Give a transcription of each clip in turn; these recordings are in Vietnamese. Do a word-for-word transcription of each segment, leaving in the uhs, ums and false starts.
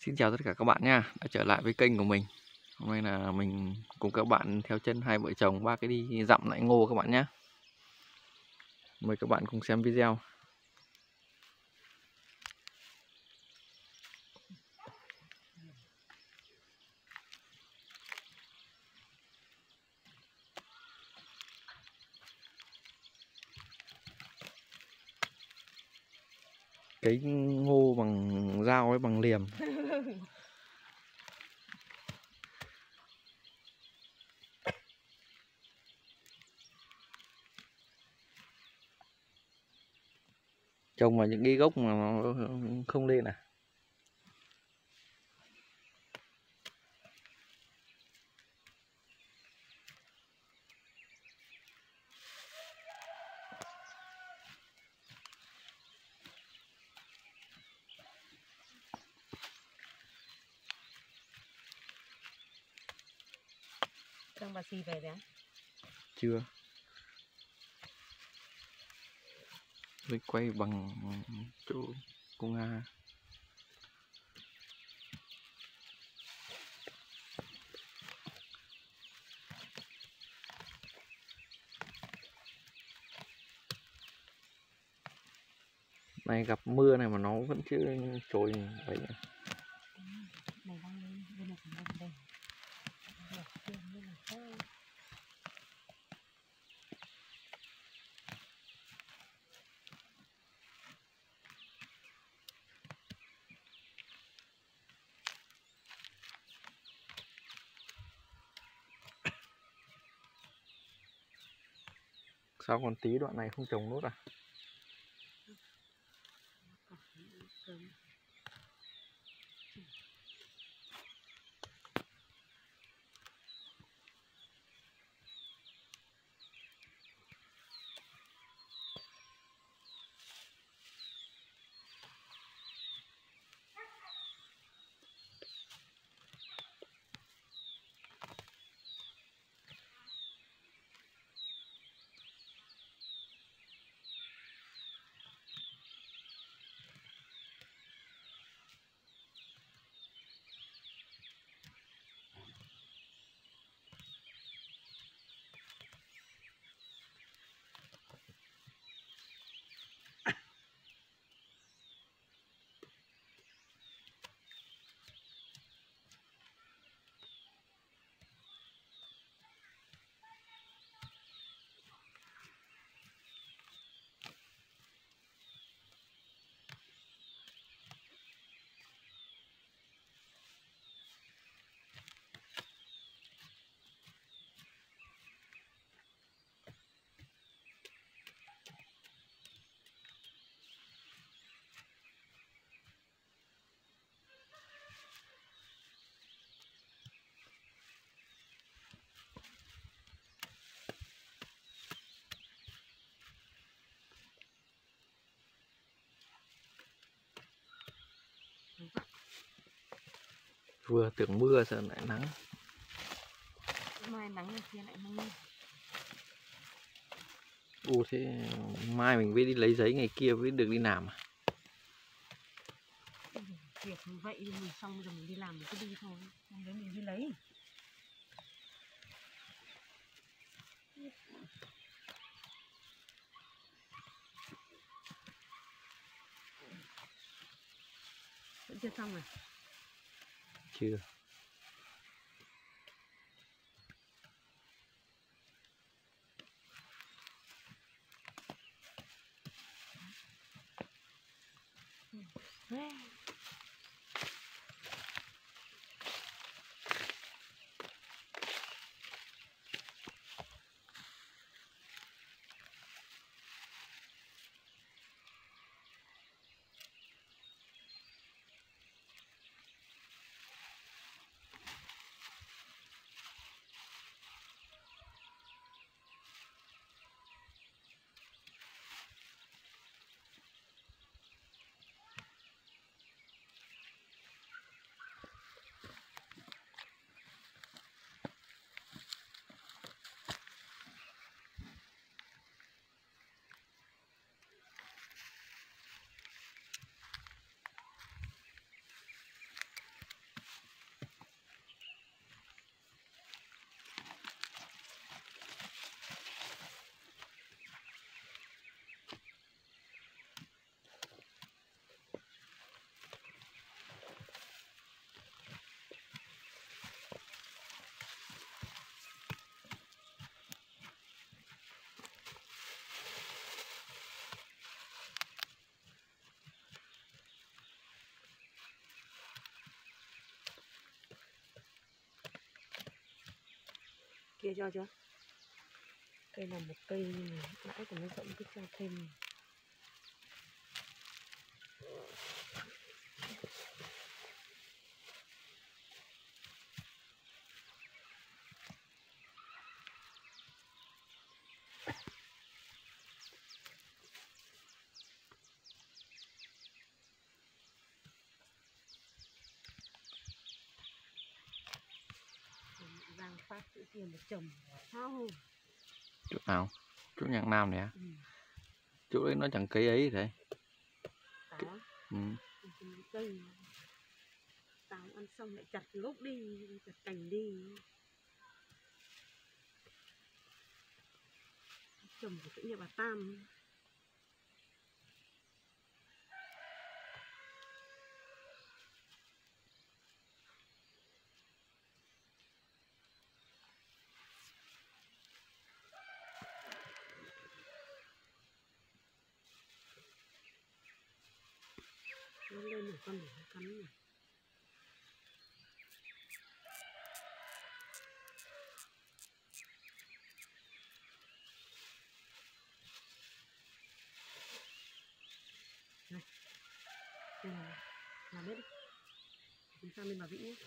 Xin chào tất cả các bạn nha, đã trở lại với kênh của mình. Hôm nay là mình cùng các bạn theo chân hai vợ chồng ba cái đi dặm lại ngô các bạn nhé. Mời các bạn cùng xem video. Cái ngô bằng dao với bằng liềm. Trồng vào những cái gốc mà nó không lên à. Trong bà xì về đấy. Chưa. Mình quay bằng chỗ cô Nga. Này gặp mưa này mà nó vẫn chưa trồi vậy. Này đang lên, bên này còn đây. Sao còn tí đoạn này không trồng nốt à? Vừa tưởng mưa giờ lại nắng. Mai nắng này kia lại mưa. Ồ thế mai mình mới đi lấy giấy, ngày kia mới được đi làm à? Việc như vậy thì mình xong rồi mình đi làm mình cứ đi thôi. Hôm đấy mình đi lấy. Vẫn chưa xong à? Chưa. Yeah. kia cho chưa? Cây là một cây nhưng mà lãi của nó rộng cứ cho thêm. Giang phát chỗ kia một chồng sao? Chỗ nào? Chỗ nhạc nam này à? Ừ. Chỗ đấy nó chẳng cây ấy thế. Táo. Ừ. Cây. Táo ăn xong lại chặt lốp đi, chặt cành đi. Chồng của tự nhiên bà Tam. Nó lên một con để nó cắn này. Này. Đây này. Làm hết đi. Chúng ta lên bà Vĩ nhé.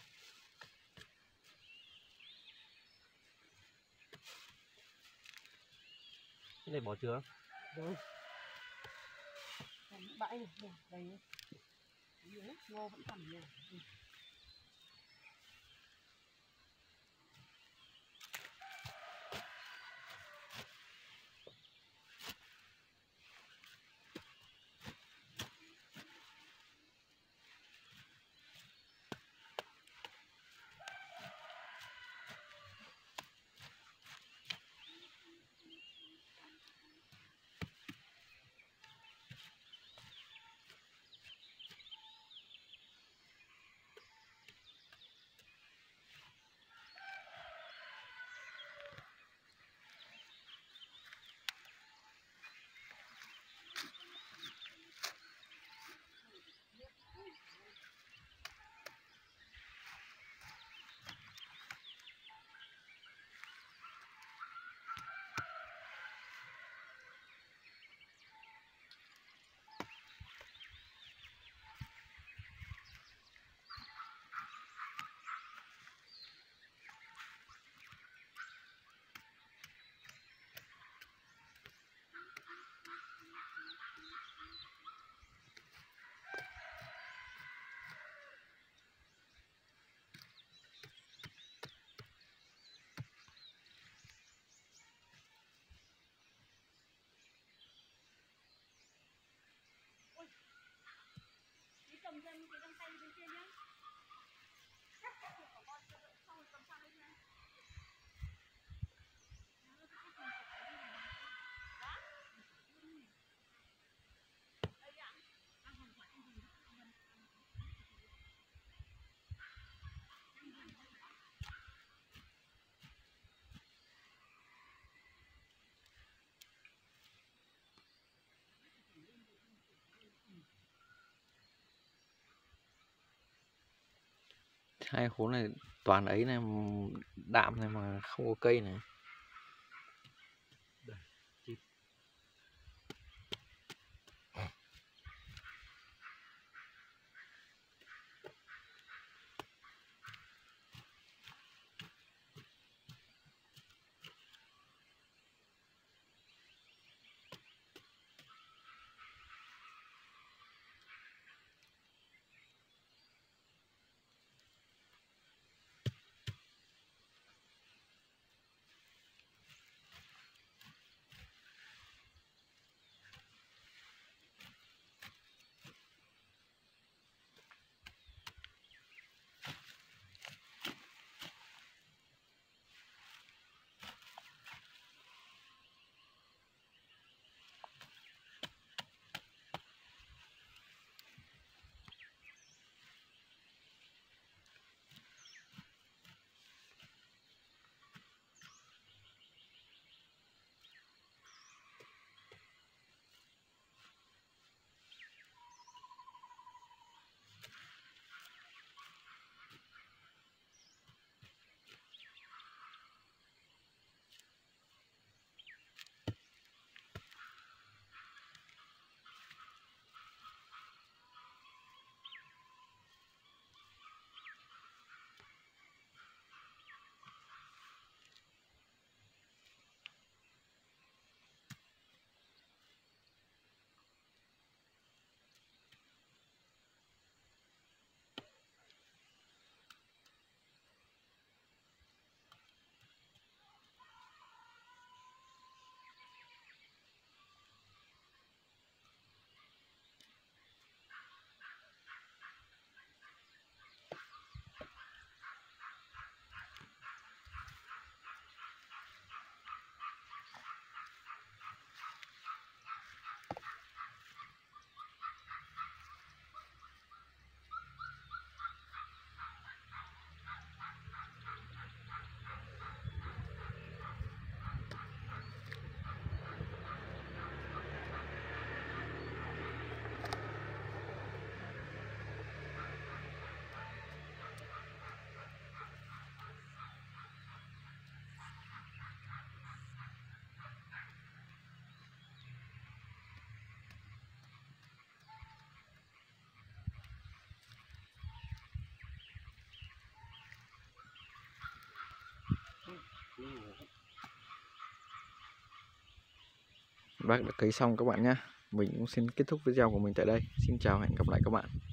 Cái này bỏ chưa? Rồi. Còn bãi này, đây, đây nhé. Đấy, ngô vẫn còn nhỉ. Ừ. Đi cầm thêm cái găng tay bên trên nhá. Hai khối này toàn ấy này, đạm này mà không có cây này. Bác đã cấy xong các bạn nhé. Mình cũng xin kết thúc video của mình tại đây. Xin chào, hẹn gặp lại các bạn.